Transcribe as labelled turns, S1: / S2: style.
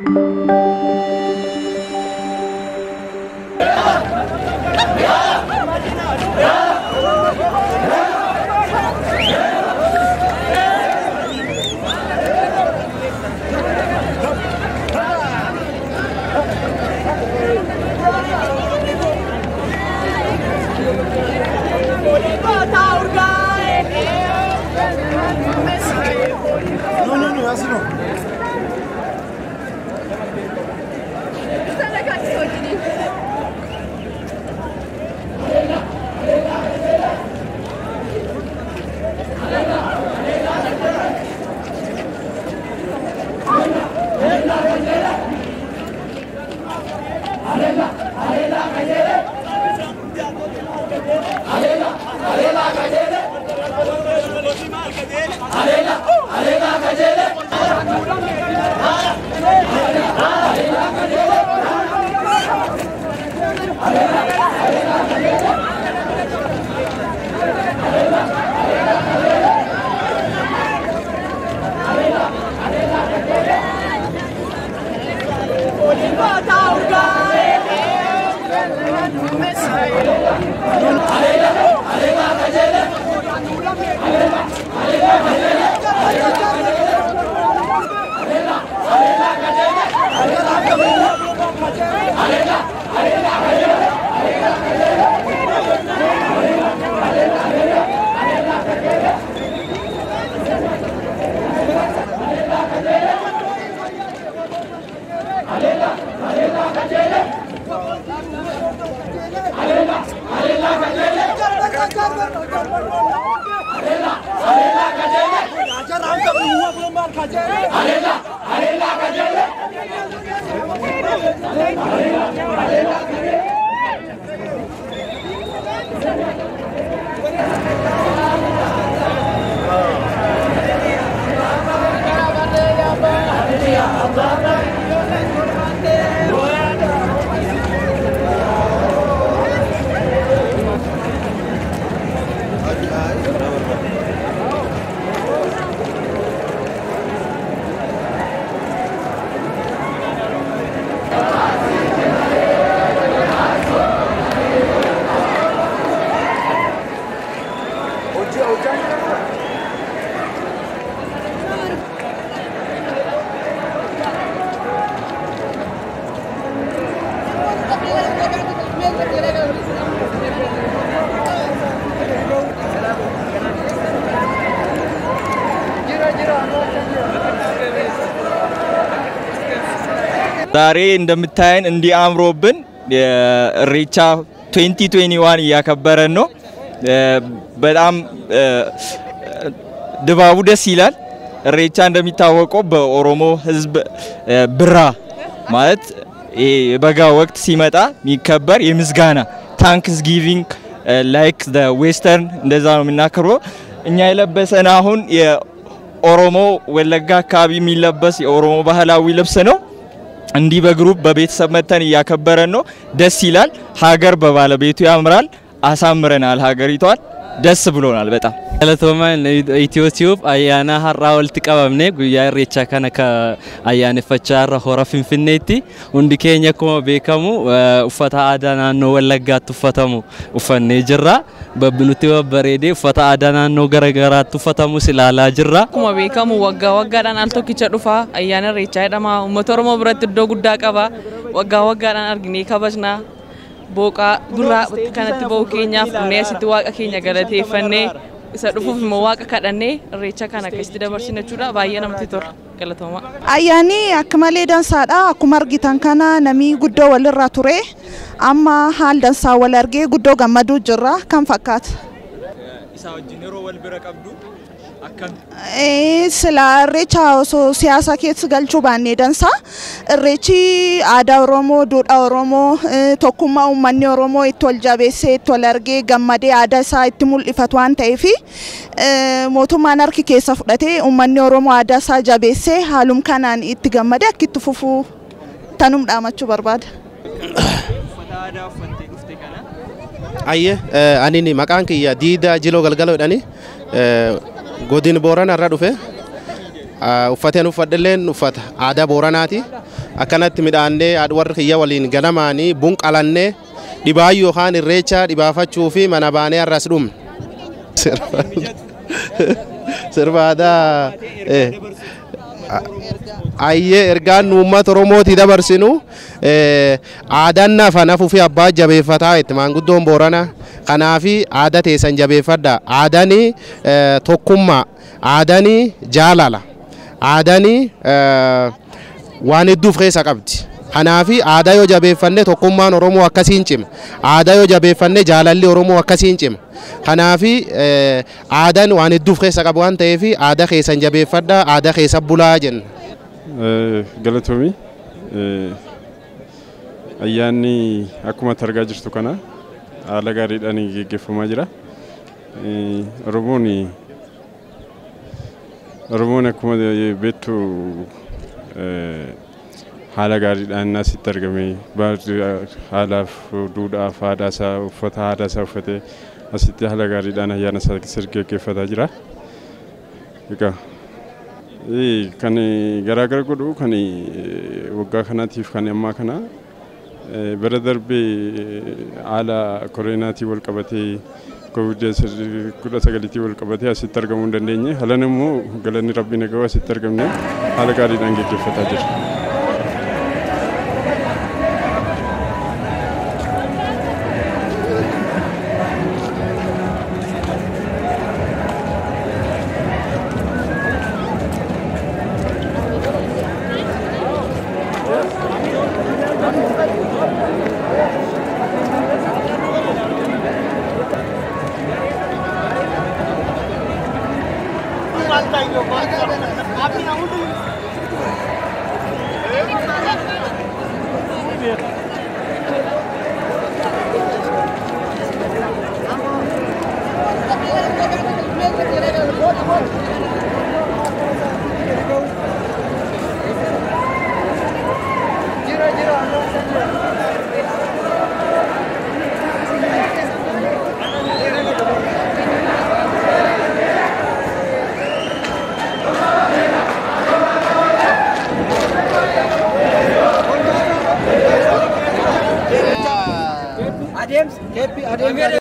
S1: ዛሬ እንደምታየን እንዲህ አምሮብን ሬቻ 2021 ያከበረን ነው። በጣም ድባቡ ደስ ይላል። ሬቻ እንደሚታወቀው በኦሮሞ ህዝብ ብራ ማለት የበጋ ወቅት ሲመጣ የሚከበር የምስጋና ታንክስ ጊቪንግ ላይክ ዘ ዌስተርን እንደዛ ነው የምናከብረው። እኛ የለበሰን አሁን የኦሮሞ ወለጋ አካባቢ የሚለበስ የኦሮሞ ባህላዊ ልብስ ነው። እንዲህ በግሩፕ በቤተሰብ መተን ያከበረን ነው። ደስ ይላል። ሀገር በባለቤቱ ያምራል። አሳምረናል ሀገሪቷን። ደስ ብሎናል በጣም
S2: ገለቶማ ኢትዮ ቲዩብ አያና ሀራውል ተቀበምኔ ጉያ ሬቻ ከነከ አያነ ፈቻራ ሆራ ፍንፍኔቲ ሁንዲ ኬኛ ኮ ቤከሙ ኡፈታ አዳና ነው ወለጋ ተፈተሙ ኡፈኔ ጅራ በብኑቲ ወበሬዴ ኡፈታ አዳና ነው ገረገራ ተፈተሙ ስላላ ጅራ
S3: ኮ ቤከሙ ወጋ ወጋዳን አልቶ ኪቸ ዱፋ አያነ ሬቻ ደማ ኡመቶርሞ ብረት ዶ ጉዳ ቀባ ወጋ ወጋዳን አርግኔ ከበስና boqa dura kanatti ba'u keenyaaf neesitti waaqa keenya galateeffannee isa dhufuuf immoo waaqa kadhannee irreecha kana keessatti dabarsina jechuudha baay'ee namatti tola galatooma.
S4: Ayyaanni akka malee dansaadha akkuma argitan kana namni guddoo walirra ture amma haal dansaa wal argee guddoo gammaduu jirra kan fakkaata.
S1: Isa wajjin yeroo wal bira qabdu akkam
S4: sila irreecha osoo siyaasa keessa galchuu baannee dansaa irreechi aadaa Oromoo duudhaa Oromoo tokkummaa uummanni Oromoo itti wal jabeessee itti wal argee gammadee aadaa isaa itti mul'ifatu waan ta'eef mootummaan harki keessa fudhatee uummanni Oromoo aadaa isaa jabeessee haalum kanaan itti gammadee akka itti fufuu tanum dhaamachuu barbaada.
S5: Ayye ani maqaan kiyya Diida Jiloo Galgaloo jedhani godin Boorana irraa dhufe uffateen uffadheelleen uffata aadaa Booranaati akkanatti midhaannee warri kiyya waliin ganamaanii bunqalannee dhibaayyuu yookaan irreecha dhibaafachuu fi mana baanee arras dhumne. Sirbaadhaa ayyee ergaan uummata Oromooti dabarsinu aadaan naafuu fi abbaa jabeeffataa itti maanguddoon Boorana kanaafi aadaa teessan jabeeffadha. Aadaanii tokkummaa, aadaanii jaalala, aadaanii waan hedduuf keessa qabdi. Kanaafi aadaa yoo jabeeffanne tokkummaan Oromoo akkasiin cima. Aadaa yoo jabeeffanne jaalalli Oromoo akkasiin cima. Kanaafi aadaan waan hedduuf keessa qabu waan ta'eef aadaa keessan jabeeffadha, aadaa keessa bulaa jenna.
S6: Galatoomii ayyaanni akkuma argaa jirtu kana haala gaariidhaan gaggeeffamaa jira. Oromoon akkuma beektu haala gaariidhaan asitti argame haalaaf duudhaaf aadaa isaa uffata aadaa isaa uffatee asitti haala gaariidhaan ayyaana isaa gaggeeffataa jira. Kan garaagara godhu kan waggaa kanaatiif kan ammaa kana bara darbee haala koronaatii wal qabatee COVID-19 wal qabatee asitti argamuu hin dandeenye. Halan immoo galanni rabbii nagaa asitti argamne haala gaariidhaan gaggeeffataa jira.
S7: Adems, happy Adems.